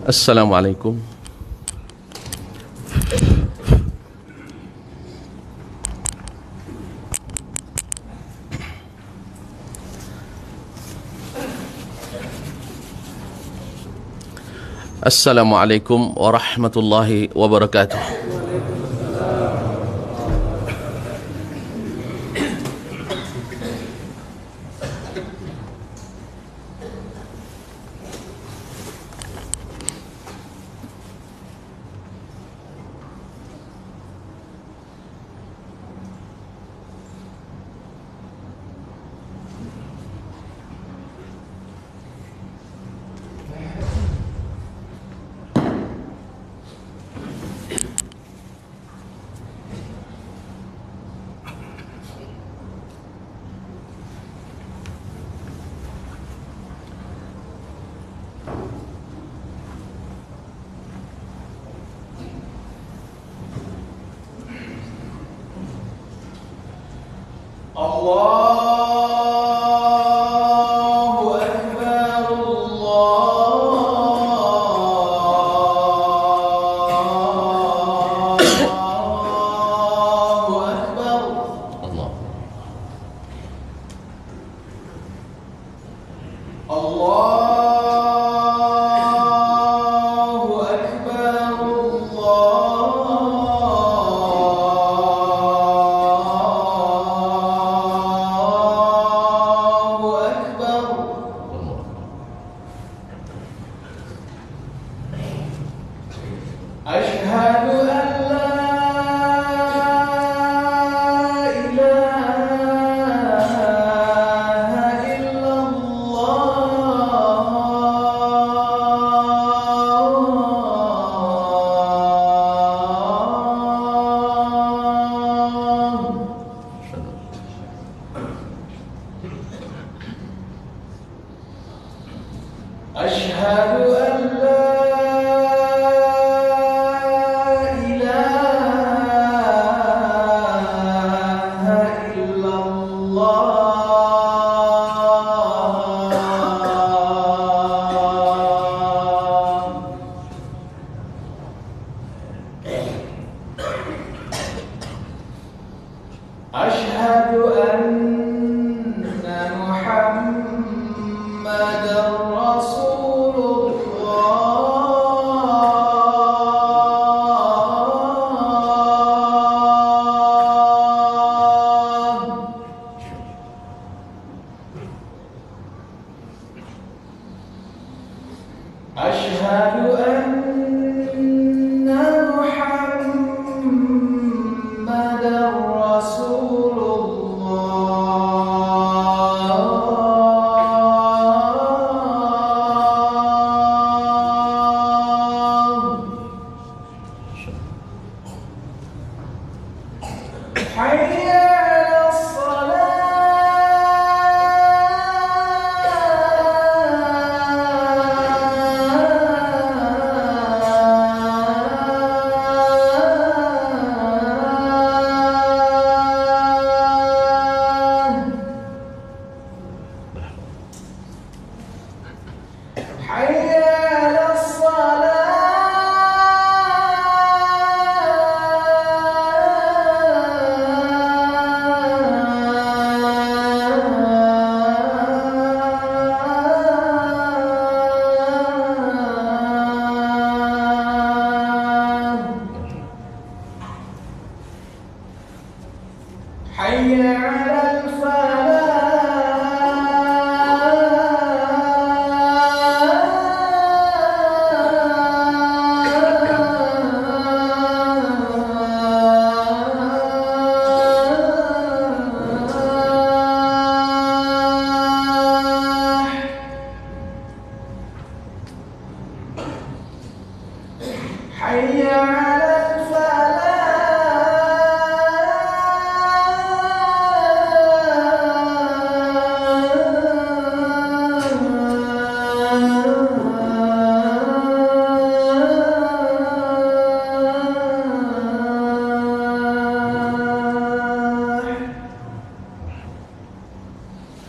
Assalamualaikum. Assalamualaikum warahmatullahi wabarakatuh.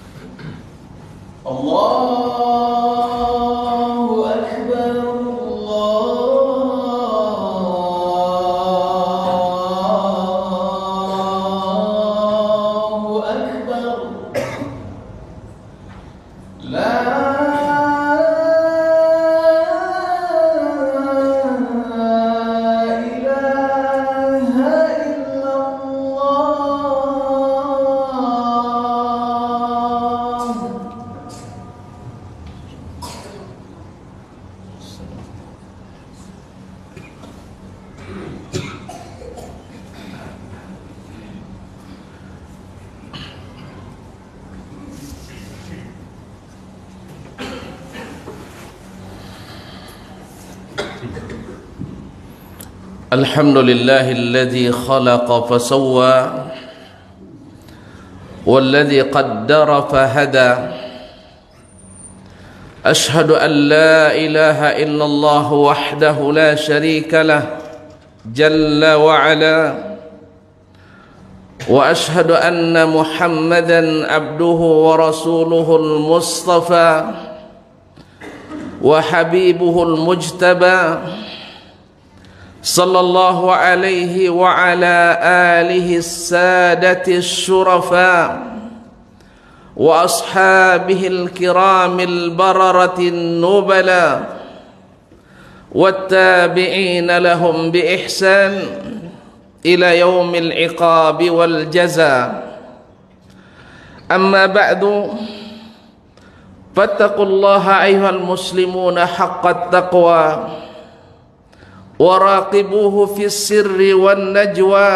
Allahu Akbar, الحمد لله الذي خلق فسوى والذي قدر فهدى أشهد أن لا إله إلا الله وحده لا شريك له جل وعلا وأشهد أن محمدا عبده ورسوله المصطفى وحبيبه المجتبى صلى الله عليه وعلى آله السادة الشرفاء وأصحابه الكرام البررة النبلاء والتابعين لهم بإحسان إلى يوم العقاب والجزاء أما بعد فاتقوا الله أيها المسلمون حق التقوى وراقبوه في السر والنجوى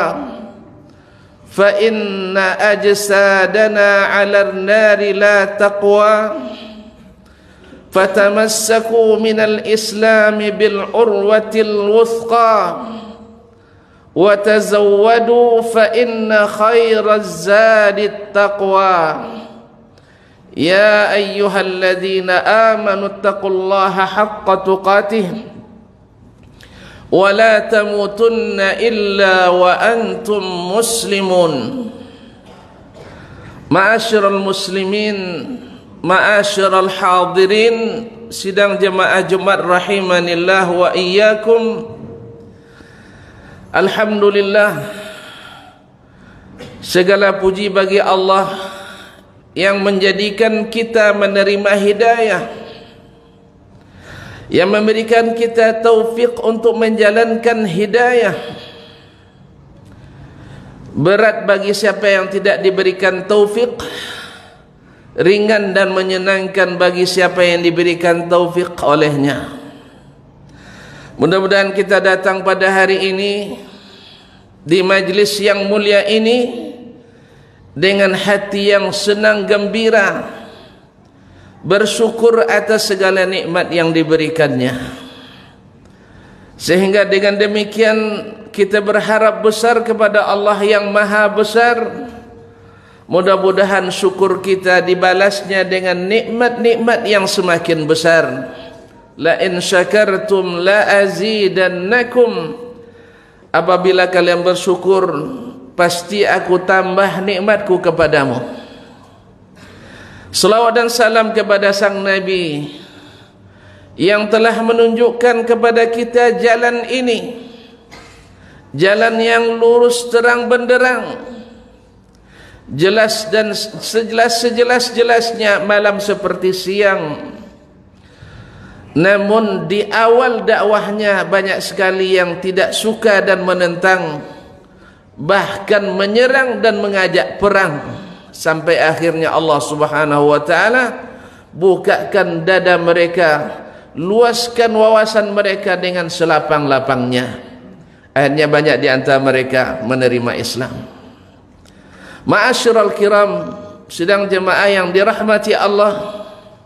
فإن أجسادنا على النار لا تقوى فتمسكوا من الإسلام بالعروة الوثقى وتزودوا فإن خير الزاد التقوى يا أيها الذين آمنوا اتقوا الله حق تقاته ولا تموتن إلا وأنتم مسلمون معاشر المسلمين معاشر الحاضرين sidang jemaah Jumat rahimanillah wa iyyakum. Alhamdulillah, segala puji bagi Allah yang menjadikan kita menerima hidayah, yang memberikan kita taufik untuk menjalankan hidayah. Berat bagi siapa yang tidak diberikan taufik, ringan dan menyenangkan bagi siapa yang diberikan taufik olehnya. Mudah-mudahan kita datang pada hari ini di majlis yang mulia ini dengan hati yang senang gembira, bersyukur atas segala nikmat yang diberikannya, sehingga dengan demikian kita berharap besar kepada Allah yang maha besar. Mudah-mudahan syukur kita dibalasnya dengan nikmat-nikmat yang semakin besar. La in syakartum la azidannakum. Apabila kalian bersyukur, pasti aku tambah nikmatku kepadamu. Selawat dan salam kepada sang Nabi yang telah menunjukkan kepada kita jalan ini, jalan yang lurus terang benderang, jelas dan sejelas-jelasnya malam seperti siang. Namun di awal dakwahnya banyak sekali yang tidak suka dan menentang, bahkan menyerang dan mengajak perang, sampai akhirnya Allah Subhanahu wa taala bukakan dada mereka, luaskan wawasan mereka dengan selapang-lapangnya. Akhirnya banyak di antara mereka menerima Islam. Ma'asyiral kiram, sidang jemaah yang dirahmati Allah,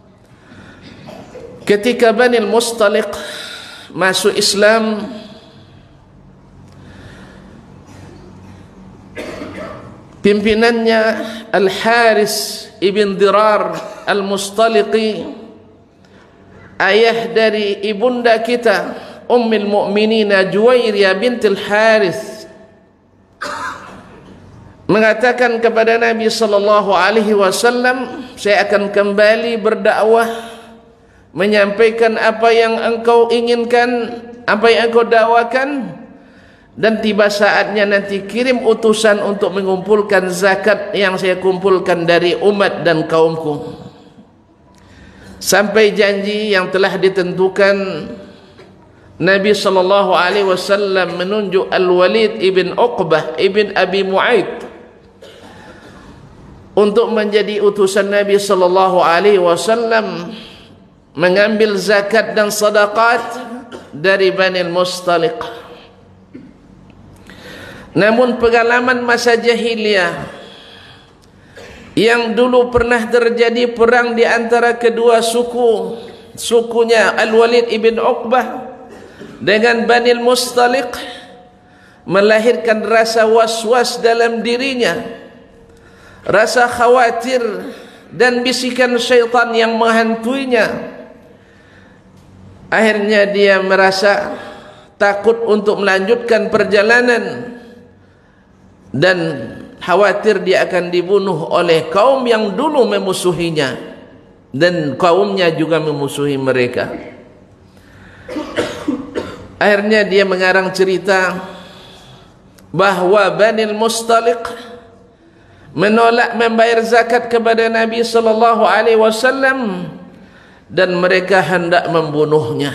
ketika Bani Mustaliq masuk Islam, pimpinannya Al-Haris ibn Dirar Al-Mustaliqi, ayah dari ibunda kita Ummul Mukminin Juwairiyah bintil Haris, mengatakan kepada Nabi sallallahu alaihi wasallam, saya akan kembali berdakwah, menyampaikan apa yang engkau inginkan, apa yang engkau dakwakan, dan tiba saatnya nanti kirim utusan untuk mengumpulkan zakat yang saya kumpulkan dari umat dan kaumku. Sampai janji yang telah ditentukan, Nabi sallallahu alaihi wasallam menunjuk Al-Walid ibn Uqbah ibn Abi Mu'aid untuk menjadi utusan Nabi sallallahu alaihi wasallam mengambil zakat dan sedekah dari Bani Mustaliq. Namun pengalaman masa jahiliyah yang dulu pernah terjadi perang di antara kedua sukunya Al-Walid ibn Uqbah dengan Bani Mustaliq, melahirkan rasa was-was dalam dirinya, rasa khawatir dan bisikan syaitan yang menghantuinya. Akhirnya dia merasa takut untuk melanjutkan perjalanan dan khawatir dia akan dibunuh oleh kaum yang dulu memusuhinya, dan kaumnya juga memusuhi mereka. Akhirnya dia mengarang cerita bahwa Bani Mustaliq menolak membayar zakat kepada Nabi sallallahu alaihi wasallam dan mereka hendak membunuhnya.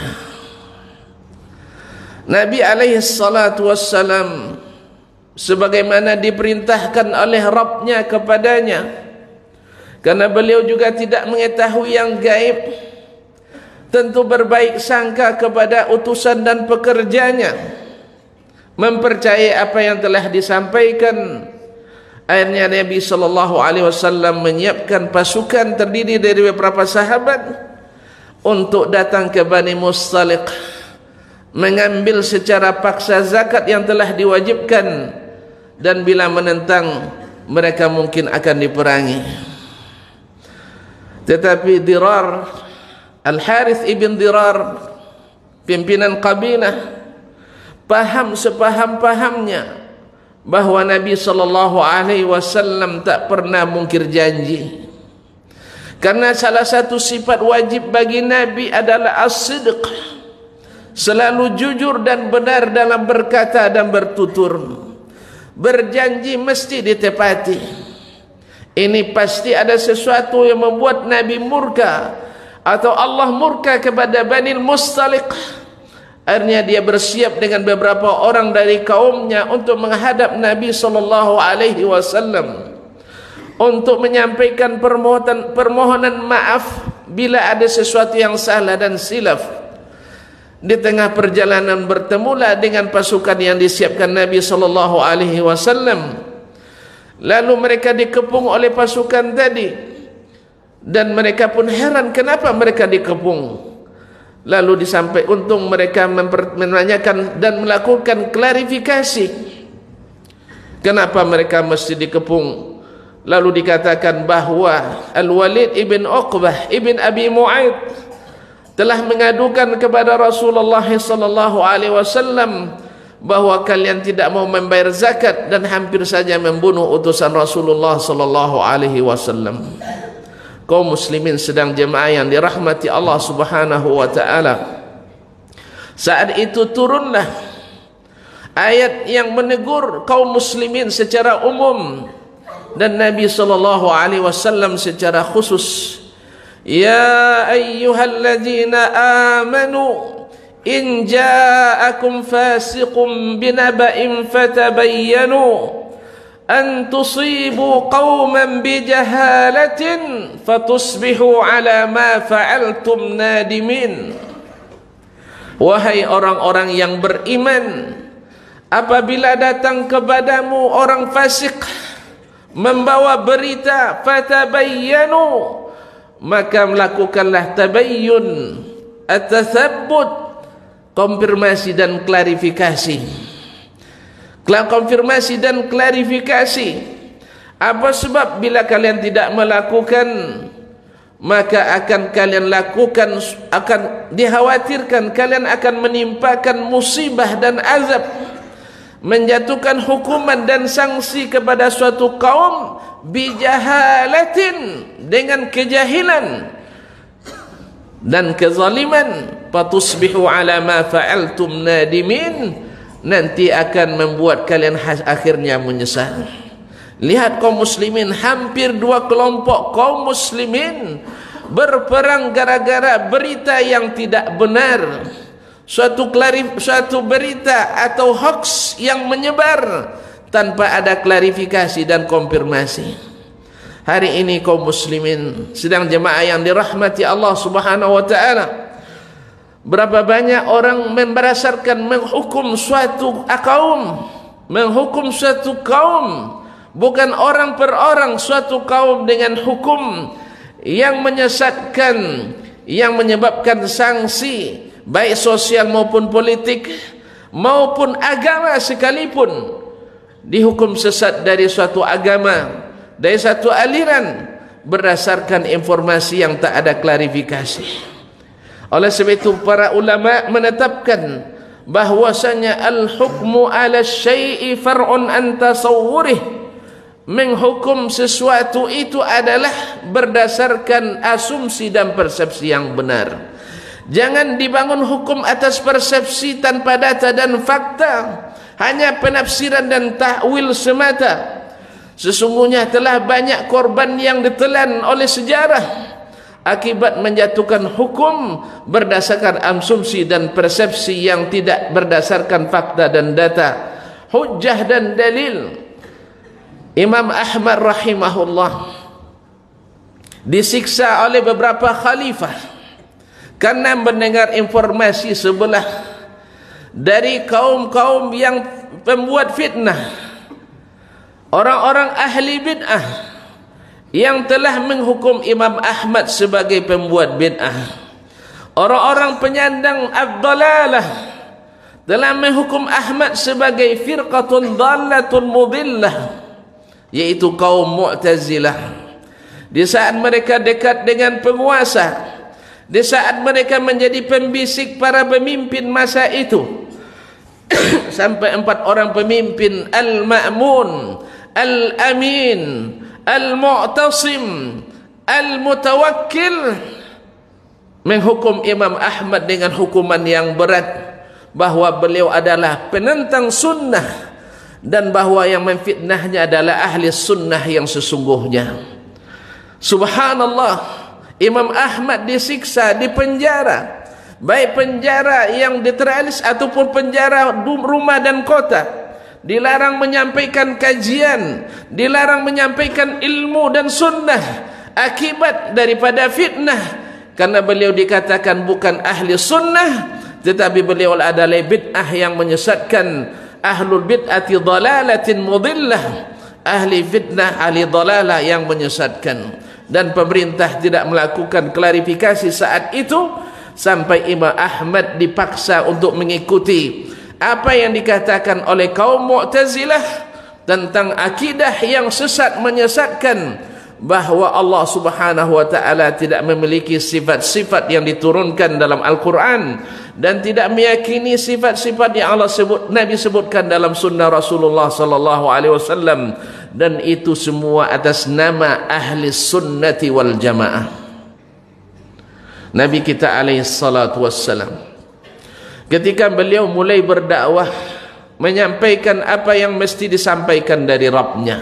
Nabi alaihi salatu wassalam sebagaimana diperintahkan oleh Rabbnya kepadanya, karena beliau juga tidak mengetahui yang gaib, tentu berbaik sangka kepada utusan dan pekerjanya, mempercayai apa yang telah disampaikan. Akhirnya Nabi sallallahu alaihi wasallam menyiapkan pasukan terdiri dari beberapa sahabat untuk datang ke Bani Mustaliq, mengambil secara paksa zakat yang telah diwajibkan, dan bila menentang mereka mungkin akan diperangi. Tetapi Dirar, Al-Harith ibn Dirar, pimpinan kabilah, paham sepaham-pahamnya bahwa Nabi sallallahu alaihi wasallam tak pernah mungkir janji. Karena salah satu sifat wajib bagi Nabi adalah as-sidq, selalu jujur dan benar dalam berkata dan bertutur. Berjanji mesti ditepati. Ini pasti ada sesuatu yang membuat Nabi murka atau Allah murka kepada Bani Mustaliq. Akhirnya dia bersiap dengan beberapa orang dari kaumnya untuk menghadap Nabi sallallahu alaihi wasallam untuk menyampaikan permohonan maaf bila ada sesuatu yang salah dan silaf. Di tengah perjalanan bertemulah dengan pasukan yang disiapkan Nabi sallallahu alaihi wasallam. Lalu mereka dikepung oleh pasukan tadi, dan mereka pun heran kenapa mereka dikepung. Lalu disampaikan, untung mereka menanyakan dan melakukan klarifikasi kenapa mereka mesti dikepung. Lalu dikatakan bahwa Al-Walid ibn Uqbah ibn Abi Mu'aid telah mengadukan kepada Rasulullah sallallahu alaihi wasallam bahwa kalian tidak mau membayar zakat dan hampir saja membunuh utusan Rasulullah sallallahu alaihi wasallam. Kaum muslimin sedang jemaah yang dirahmati Allah Subhanahu wa taala. Saat itu turunlah ayat yang menegur kaum muslimin secara umum dan Nabi sallallahu alaihi wasallam secara khusus. Ya ayyuhalladzina amanu in ja'akum fasiqun binaba'in fatabayyanu an tusibu qauman bijahalatin fatusbihu ala ma fa'altum nadimin. Wahai orang-orang yang beriman, apabila datang kepadamu orang fasik membawa berita, fatabayyanu, maka melakukanlah tabayyun, at-tathabbut, konfirmasi dan klarifikasi. Konfirmasi dan klarifikasi. Apa sebab bila kalian tidak melakukan, maka akan kalian lakukan, akan dikhawatirkan kalian akan menimpakan musibah dan azab, menjatuhkan hukuman dan sanksi kepada suatu kaum bijahalatin, dengan kejahilan dan kezaliman, fatusbihu ala ma fa'altum nadimin, nanti akan membuat kalian akhirnya menyesal. Lihat kaum muslimin, hampir dua kelompok kaum muslimin berperang gara-gara berita yang tidak benar, suatu berita atau hoax yang menyebar tanpa ada klarifikasi dan konfirmasi. Hari ini kaum muslimin sedang jemaah yang dirahmati Allah Subhanahu wa taala, berapa banyak orang berdasarkan menghukum suatu kaum, menghukum suatu kaum, bukan orang per orang, suatu kaum dengan hukum yang menyesatkan, yang menyebabkan sanksi, baik sosial maupun politik maupun agama sekalipun, dihukum sesat dari suatu agama, dari satu aliran berdasarkan informasi yang tak ada klarifikasi. Oleh sebab itu para ulama menetapkan bahwasanya al-hukmu ala syai'i far'un an tasawwurih, menghukum sesuatu itu adalah berdasarkan asumsi dan persepsi yang benar. Jangan dibangun hukum atas persepsi tanpa data dan fakta, hanya penafsiran dan takwil semata. Sesungguhnya telah banyak korban yang ditelan oleh sejarah akibat menjatuhkan hukum berdasarkan asumsi dan persepsi yang tidak berdasarkan fakta dan data, hujjah dan dalil. Imam Ahmad rahimahullah disiksa oleh beberapa khalifah karena mendengar informasi sebelah dari kaum-kaum yang pembuat fitnah, orang-orang ahli bid'ah yang telah menghukum Imam Ahmad sebagai pembuat bid'ah, orang-orang penyandang ad-dalalah telah menghukum Ahmad sebagai firqatun dhalatun mudillah, yaitu kaum Mu'tazilah. Di saat mereka dekat dengan penguasa, di saat mereka menjadi pembisik para pemimpin masa itu, sampai 4 orang pemimpin, Al-Ma'mun, Al-Amin, Al-Mu'tasim, Al-Mutawakkil, menghukum Imam Ahmad dengan hukuman yang berat, bahwa beliau adalah penentang sunnah dan bahwa yang memfitnahnya adalah ahli sunnah yang sesungguhnya. Subhanallah, Imam Ahmad disiksa, dipenjara, baik penjara yang literalis ataupun penjara rumah dan kota, dilarang menyampaikan kajian, dilarang menyampaikan ilmu dan sunnah akibat daripada fitnah, karena beliau dikatakan bukan ahli sunnah, tetapi beliau adalah bid'ah yang menyesatkan. Ahlul bid'ati dhalalatin mudillah, ahli fitnah, ahli dhalalah yang menyesatkan. Dan pemerintah tidak melakukan klarifikasi saat itu, sampai Imam Ahmad dipaksa untuk mengikuti apa yang dikatakan oleh kaum Mu'tazilah tentang akidah yang sesat, menyesatkan bahwa Allah Subhanahu wa taala tidak memiliki sifat-sifat yang diturunkan dalam Al-Quran, dan tidak meyakini sifat-sifat yang Allah sebut, Nabi sebutkan dalam sunnah Rasulullah sallallahu alaihi wasallam, dan itu semua atas nama ahli sunnati wal jamaah. Nabi kita alaihi salatu wassalam, ketika beliau mulai berdakwah, menyampaikan apa yang mesti disampaikan dari Rabbnya,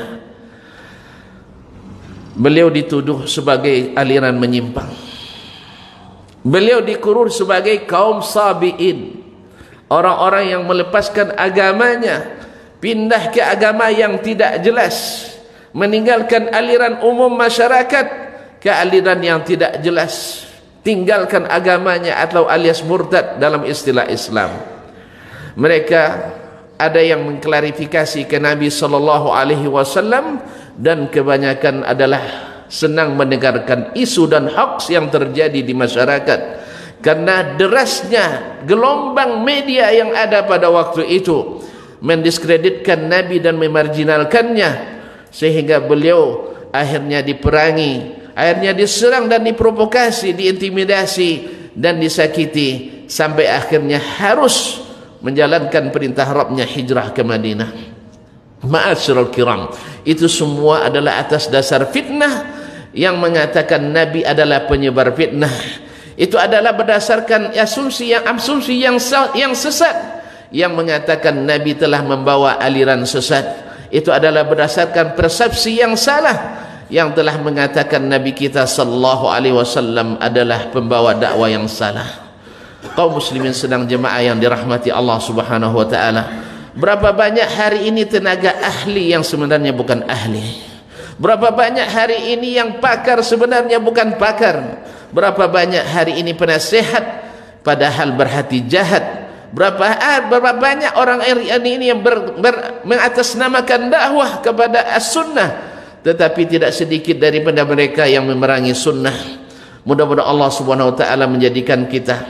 beliau dituduh sebagai aliran menyimpang. Beliau dikurur sebagai kaum sabi'in, orang-orang yang melepaskan agamanya, pindah ke agama yang tidak jelas, meninggalkan aliran umum masyarakat ke aliran yang tidak jelas, tinggalkan agamanya atau alias murtad dalam istilah Islam. Mereka ada yang mengklarifikasi ke Nabi sallallahu alaihi wasallam, dan kebanyakan adalah senang mendengarkan isu dan hoax yang terjadi di masyarakat, karena derasnya gelombang media yang ada pada waktu itu mendiskreditkan Nabi dan memarginalkannya, sehingga beliau akhirnya diperangi, akhirnya diserang dan diprovokasi, diintimidasi dan disakiti, sampai akhirnya harus menjalankan perintah Rabbnya hijrah ke Madinah. Ma'asyiral kiram, itu semua adalah atas dasar fitnah yang mengatakan Nabi adalah penyebar fitnah. Itu adalah berdasarkan asumsi yang sesat, yang mengatakan Nabi telah membawa aliran sesat. Itu adalah berdasarkan persepsi yang salah, yang telah mengatakan Nabi kita sallallahu alaihi wasallam adalah pembawa dakwah yang salah. Kaum muslimin sedang jemaah yang dirahmati Allah Subhanahu wa taala, berapa banyak hari ini tenaga ahli yang sebenarnya bukan ahli, berapa banyak hari ini yang pakar sebenarnya bukan pakar, berapa banyak hari ini penasihat padahal berhati jahat, berapa banyak orang ini yang mengatasnamakan dakwah kepada as-sunnah, tetapi tidak sedikit daripada mereka yang memerangi sunnah. Mudah-mudahan Allah Subhanahu wa taala menjadikan kita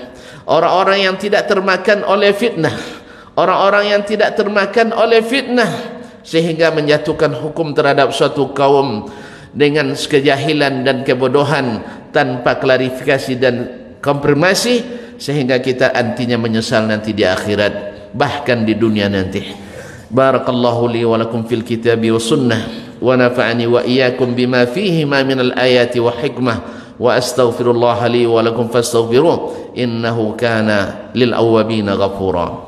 orang-orang yang tidak termakan oleh fitnah, orang-orang yang tidak termakan oleh fitnah sehingga menjatuhkan hukum terhadap suatu kaum dengan kejahilan dan kebodohan tanpa klarifikasi dan konfirmasi, sehingga kita antinya menyesal nanti di akhirat, bahkan di dunia nanti. Barakallahu li wa lakum fil kitabi wa sunnah, wa nafa'ani wa iyyakum bima fihi ma min al ayati wa hikmah, wa astaghfirullah li wa lakum fastaghfiruh innahu kana lil awwabin ghafura.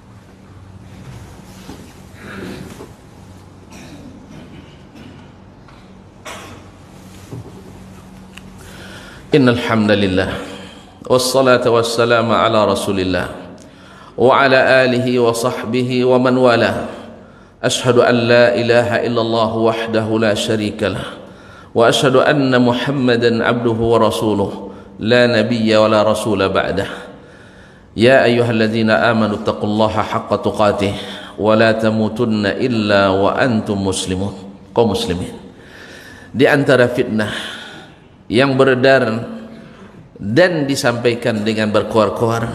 Innal hamdalillah wassalatu wassalamu ala rasulillah wa ala alihi wa sahbihi wa man wala. Ashhadu an la ilaha illallah wahdahu la syarika lah, wa ashhadu anna Muhammadan abduhu wa rasuluh la nabiyya wa la rasula ba'dah. Ya ayyuhalladzina amanu taqullaha haqqa tuqatih wa la tamutunna illa wa antum muslimun. Kaum muslimin, di antara fitnah yang beredar dan disampaikan dengan berkoar-koar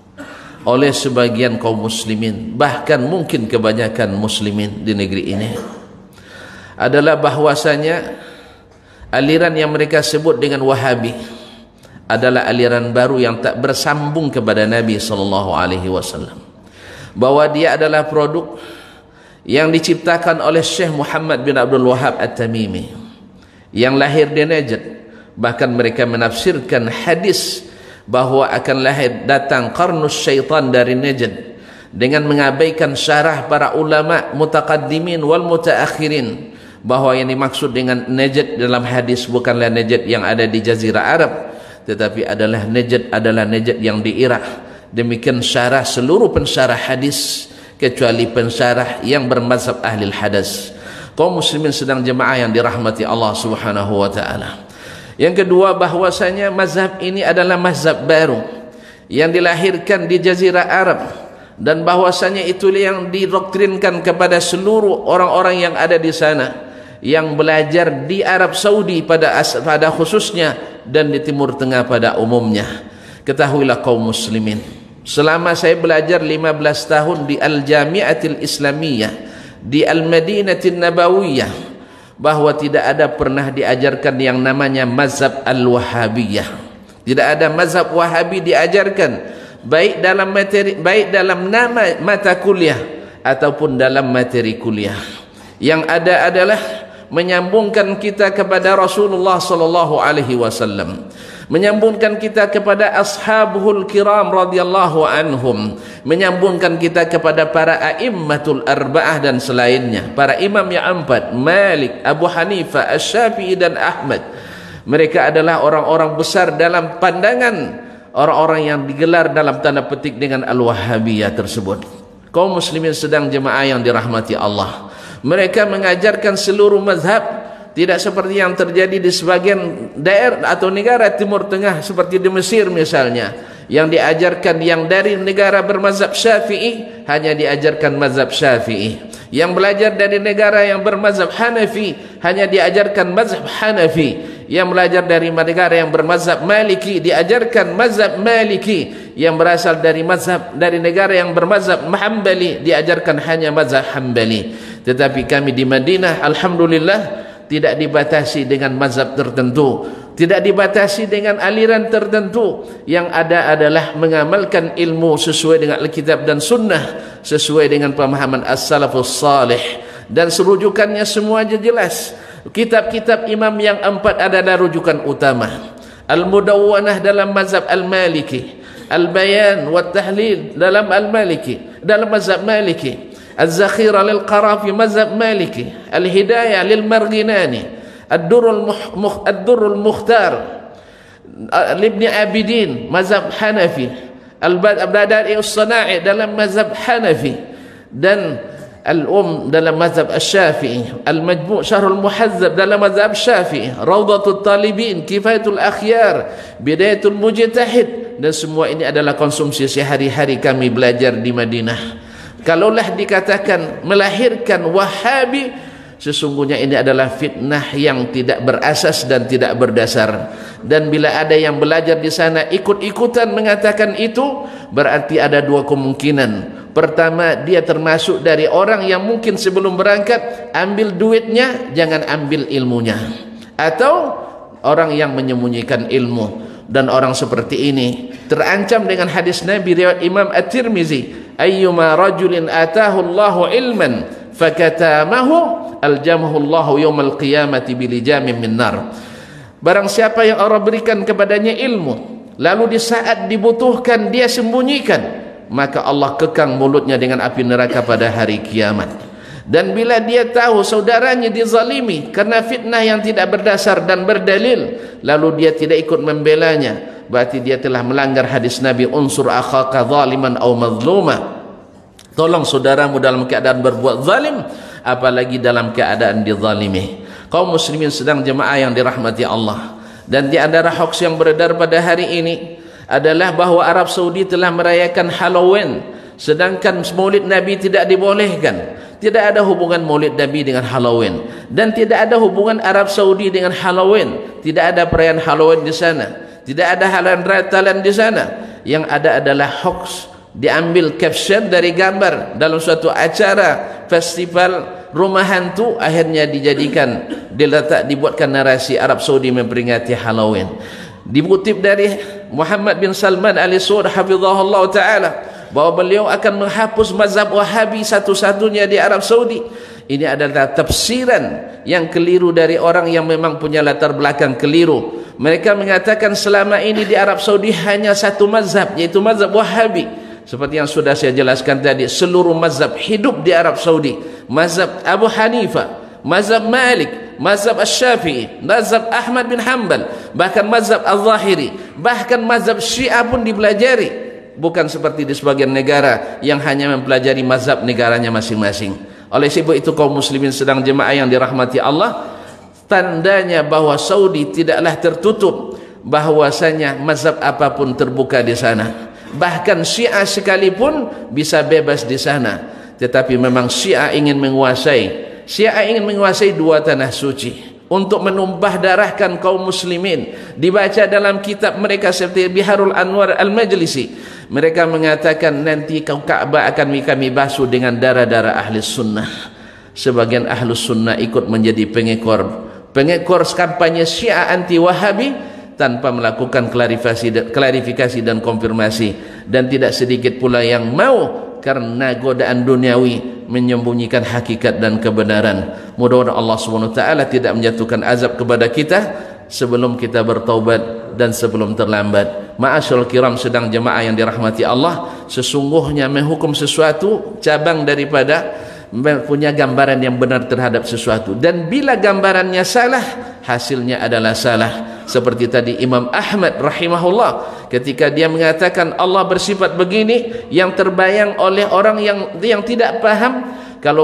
oleh sebagian kaum muslimin, bahkan mungkin kebanyakan muslimin di negeri ini, adalah bahwasanya aliran yang mereka sebut dengan Wahabi adalah aliran baru yang tak bersambung kepada Nabi SAW, bahwa dia adalah produk yang diciptakan oleh Syekh Muhammad bin Abdul Wahab At-Tamimi yang lahir di Najd. Bahkan mereka menafsirkan hadis bahwa akan lahir datang qarnus syaitan dari Najd dengan mengabaikan syarah para ulama mutaqaddimin wal mutaakhirin, bahwa yang dimaksud dengan Najd dalam hadis bukanlah Najd yang ada di Jazirah Arab, tetapi adalah Najd yang di Irak. Demikian syarah seluruh pensyarah hadis kecuali pensyarah yang bermazhab ahli hadas. Kaum muslimin sedang jemaah yang dirahmati Allah Subhanahu wa taala. Yang kedua, bahwasanya mazhab ini adalah mazhab baru yang dilahirkan di Jazirah Arab, dan bahwasanya itulah yang didoktrinkan kepada seluruh orang-orang yang ada di sana, yang belajar di Arab Saudi pada khususnya dan di Timur Tengah pada umumnya. Ketahuilah kaum muslimin, selama saya belajar 15 tahun di Al-Jami'atil Islamiyah di Al-Madinatin Nabawiyah, bahwa tidak ada pernah diajarkan yang namanya mazhab Al-Wahabiyah. Tidak ada mazhab Wahabi diajarkan, baik dalam materi, baik dalam nama mata kuliah ataupun dalam materi kuliah. Yang ada adalah menyambungkan kita kepada Rasulullah sallallahu alaihi wasallam, menyambungkan kita kepada ashabuhul kiram radhiyallahu anhum, menyambungkan kita kepada para a'immatul arba'ah dan selainnya, para imam yang empat, Malik, Abu Hanifah, Asy-Syafi'i dan Ahmad. Mereka adalah orang-orang besar dalam pandangan orang-orang yang digelar dalam tanda petik dengan Al-Wahabiyah tersebut. Kaum muslimin sedang jemaah yang dirahmati Allah, mereka mengajarkan seluruh mazhab, tidak seperti yang terjadi di sebagian daerah atau negara Timur Tengah seperti di Mesir misalnya, yang diajarkan yang dari negara bermazhab Syafi'i hanya diajarkan mazhab Syafi'i, yang belajar dari negara yang bermazhab Hanafi hanya diajarkan mazhab Hanafi, yang belajar dari negara yang bermazhab Maliki diajarkan mazhab Maliki, yang berasal dari negara yang bermazhab Hambali diajarkan hanya mazhab Hambali. Tetapi kami di Madinah alhamdulillah tidak dibatasi dengan mazhab tertentu, tidak dibatasi dengan aliran tertentu. Yang ada adalah mengamalkan ilmu sesuai dengan Alkitab dan Sunnah, sesuai dengan pemahaman as-salafus salih, dan serujukannya semua jelas. Kitab-kitab imam yang empat adalah rujukan utama. Al-Mudawwanah dalam mazhab Al-Maliki, Al-Bayan wa Tahlil dalam Al-Maliki, dalam mazhab Maliki, Al-Zakhira lil-Qarafi mazhab Maliki, Al-Hidayah lil-Marginani, Ad-Durrul Mukhtar Ibn Abidin mazhab Hanafi, Al-Badari As-Sana'i dalam mazhab Hanafi, dan dalam mazhab Asy-Syafi'i, Al-Majmu' Syarhul Muhazzab dalam mazhab Syafi'i, Rawdatul Talibin, Kifayatul Akhyar, Bidayatul Mujtahid, dan semua ini adalah konsumsi sehari-hari kami belajar di Madinah. Kalaulah dikatakan melahirkan Wahabi, sesungguhnya ini adalah fitnah yang tidak berasas dan tidak berdasar. Dan bila ada yang belajar di sana ikut-ikutan mengatakan itu, berarti ada dua kemungkinan. Pertama, dia termasuk dari orang yang mungkin sebelum berangkat ambil duitnya, jangan ambil ilmunya, atau orang yang menyembunyikan ilmu. Dan orang seperti ini terancam dengan hadis Nabi riwayat Imam At-Tirmizi, ayyuma rajulin atahu Allahu ilman fakatamahu aljamahu Allahu yawmal qiyamati bilijamin min nar. Barang siapa yang Allah berikan kepadanya ilmu, lalu di saat dibutuhkan dia sembunyikan, maka Allah kekang mulutnya dengan api neraka pada hari kiamat. Dan bila dia tahu saudaranya dizalimi karena fitnah yang tidak berdasar dan berdalil, lalu dia tidak ikut membelanya, berarti dia telah melanggar hadis Nabi, unsur akhaka zaliman aw mazluma. Tolong saudaramu dalam keadaan berbuat zalim, apalagi dalam keadaan dizalimi. Kaum muslimin sedang jemaah yang dirahmati Allah. Dan di antara hoax yang beredar pada hari ini adalah bahawa Arab Saudi telah merayakan Halloween, sedangkan Maulid Nabi tidak dibolehkan. Tidak ada hubungan Maulid Nabi dengan Halloween, dan tidak ada hubungan Arab Saudi dengan Halloween. Tidak ada perayaan Halloween di sana, tidak ada halan ratalan di sana. Yang ada adalah hoax, diambil caption dari gambar dalam suatu acara festival rumah hantu, akhirnya dijadikan, dibuatkan narasi Arab Saudi memperingati Halloween. Dikutip dari Muhammad bin Salman al-Saud hafizahullah ta'ala, bahawa beliau akan menghapus mazhab Wahabi satu-satunya di Arab Saudi. Ini adalah tafsiran yang keliru dari orang yang memang punya latar belakang keliru. Mereka mengatakan selama ini di Arab Saudi hanya satu mazhab, yaitu mazhab Wahabi. Seperti yang sudah saya jelaskan tadi, seluruh mazhab hidup di Arab Saudi. Mazhab Abu Hanifah, mazhab Malik, mazhab Asy-Syafi'i, mazhab Ahmad bin Hanbal, bahkan mazhab Al-Zahiri, bahkan mazhab Syiah pun dipelajari. Bukan seperti di sebagian negara yang hanya mempelajari mazhab negaranya masing-masing. Oleh sebab itu kaum muslimin sedang jemaah yang dirahmati Allah, tandanya bahwa Saudi tidaklah tertutup, bahwasanya mazhab apapun terbuka di sana. Bahkan Syiah sekalipun bisa bebas di sana. Tetapi memang Syiah ingin menguasai dua tanah suci untuk menumpah darahkan kaum muslimin. Dibaca dalam kitab mereka seperti Biharul Anwar Al-Majlisi, mereka mengatakan nanti Ka'bah akan kami basuh dengan darah-darah ahli sunnah. Sebagian ahli sunnah ikut menjadi pengekor kampanye Syiah anti-Wahabi tanpa melakukan klarifikasi dan konfirmasi. Dan tidak sedikit pula yang mau karena godaan duniawi menyembunyikan hakikat dan kebenaran. Mudah-mudahan Allah SWT tidak menjatuhkan azab kepada kita sebelum kita bertaubat dan sebelum terlambat. Ma'asyarul kiram sedang jemaah yang dirahmati Allah, sesungguhnya menghukum sesuatu cabang daripada punya gambaran yang benar terhadap sesuatu. Dan bila gambarannya salah, hasilnya adalah salah. Seperti tadi Imam Ahmad rahimahullah, ketika dia mengatakan Allah bersifat begini, yang terbayang oleh orang yang tidak paham, kalau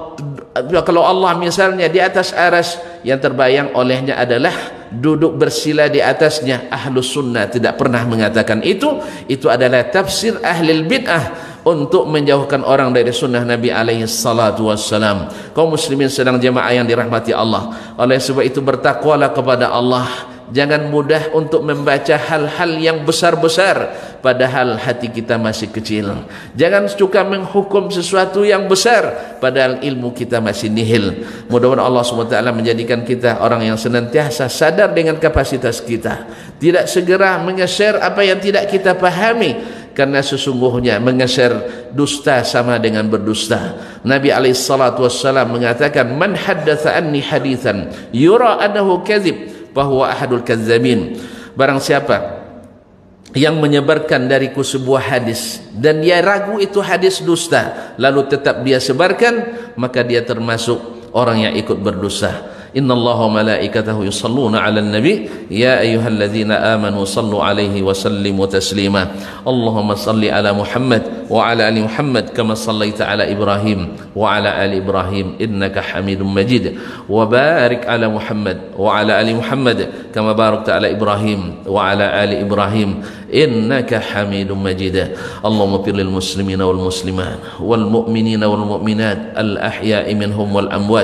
Allah misalnya di atas aras, yang terbayang olehnya adalah duduk bersila di atasnya. Ahlus sunnah tidak pernah mengatakan itu. Itu adalah tafsir ahlil bid'ah untuk menjauhkan orang dari sunnah Nabi alaihi salatu wassalam. Kaum muslimin sedang jemaah yang dirahmati Allah, oleh sebab itu bertakwalah kepada Allah. Jangan mudah untuk membaca hal-hal yang besar-besar padahal hati kita masih kecil. Jangan suka menghukum sesuatu yang besar padahal ilmu kita masih nihil. Mudah-mudahan Allah SWT menjadikan kita orang yang senantiasa sadar dengan kapasitas kita, tidak segera menge-share apa yang tidak kita pahami, karena sesungguhnya menge-share dusta sama dengan berdusta. Nabi SAW mengatakan, man haddatha anni hadithan yura annahu kadhib bahwa ahadul kazzabin. Barang siapa yang menyebarkan dariku sebuah hadis dan dia ragu itu hadis dusta, lalu tetap dia sebarkan, maka dia termasuk orang yang ikut berdusta. Innallaha wa malaikatahu yusalluna 'alan nabi ya ayyuhalladzina amanu sallu 'alaihi wa sallimu taslima. Allahumma salli ala Muhammad wa ala ali Muhammad kama sallaita ala Ibrahim wa ala ali Ibrahim innaka Hamidum Majid. Wa barik ala Muhammad wa ala ali Muhammad kama barakta ala Ibrahim wa ala ali Ibrahim innaka Hamidum Majid. Allahumma ighfir lil muslimina wal muslimat wal mu'minina wal mu'minat al ahya'i minhum wal amwat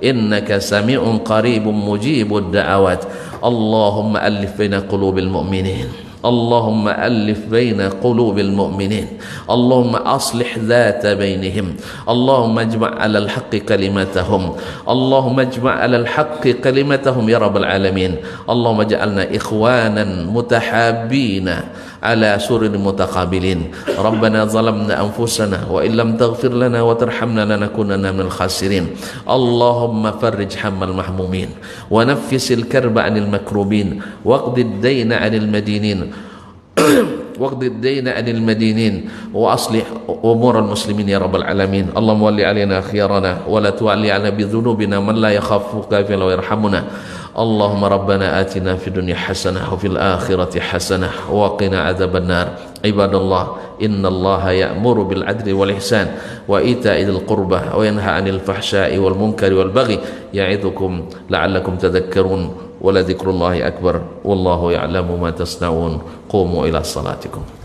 إنك سميع قريب مجيب الدعوات. اللهم ألف بين قلوب المؤمنين، اللهم ألف بين قلوب المؤمنين، اللهم أصلح ذات بينهم، اللهم اجمع على الحق كلمتهم، اللهم اجمع على الحق كلمتهم يا رب العالمين. اللهم اجعلنا إخوانا متحابين على سرر متقابلين. ربنا ظلمنا أنفسنا وإن لم تغفر لنا وترحمنا لنكونن من الخاسرين. اللهم فرج هم المحمومين ونفس الكرب عن المكروبين واقض الدين عن المدينين واقض الدين عن المدينين وأصلح أمور المسلمين يا رب العالمين. اللهم ول علينا خيارنا ولا تولي علينا بذنوبنا من لا يخافك ولا يرحمنا. اللهم ربنا آتنا في الدنيا حسنة وفي الآخرة حسنة وقنا عذاب النار. عباد الله، إن الله يأمر بالعدل والإحسان وإيتاء ذي القربى وينهى عن الفحشاء والمنكر والبغي يعظكم لعلكم تذكرون. ولذكر الله أكبر والله يعلم ما تصنعون. قوموا إلى صلاتكم.